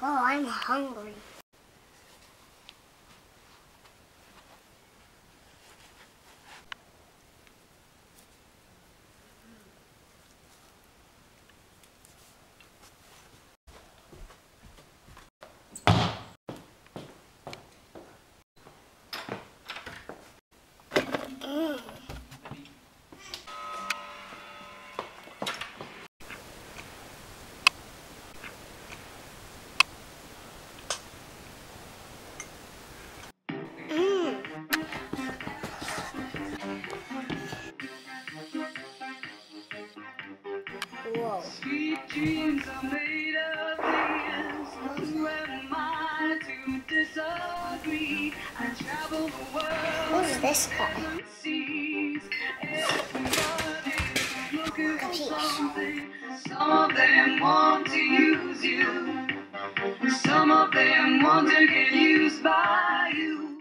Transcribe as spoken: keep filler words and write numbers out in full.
Oh, I'm hungry. Mm. Whoa. Sweet dreams are made of these. Who am I to disagree? I travel the world. Who's this guy? Seven seas. Everybody's looking for Capiche. something. Some of them want to use you.